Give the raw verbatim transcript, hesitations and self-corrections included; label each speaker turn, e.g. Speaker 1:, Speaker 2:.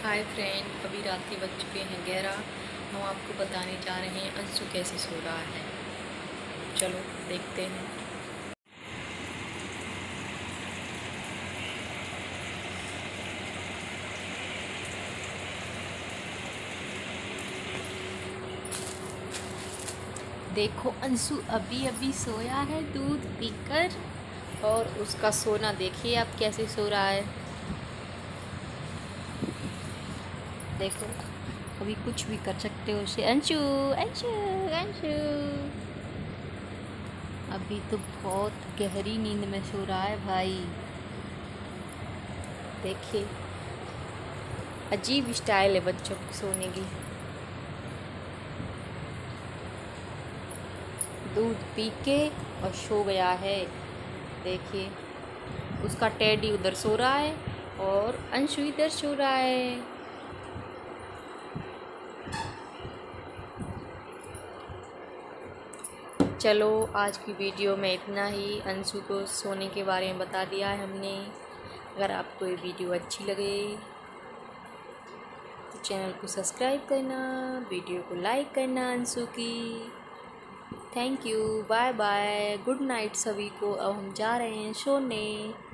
Speaker 1: Hi friend, अभी रात के बज चुके हैं ग्यारह। हम आपको बताने जा रहे हैं अंशु कैसे सो रहा है। चलो देखते हैं। देखो अंशु अभी अभी सोया है दूध पीकर, और उसका सोना देखिए आप कैसे सो रहा है। देखो अभी कुछ भी कर सकते हो उसे। अंशु अंशु अंशु अभी तो बहुत गहरी नींद में सो रहा है भाई। देखिए अजीब स्टाइल है बच्चों की सोने की। दूध पी के और सो गया है। देखिए उसका टेडी उधर सो रहा है और अंशु इधर सो रहा है। चलो आज की वीडियो में इतना ही। अंशु को सोने के बारे में बता दिया है हमने। अगर आपको ये वीडियो अच्छी लगे तो चैनल को सब्सक्राइब करना, वीडियो को लाइक करना अंशु की। Thank you, bye bye, good night सभी को। अब हम जा रहे हैं सोने।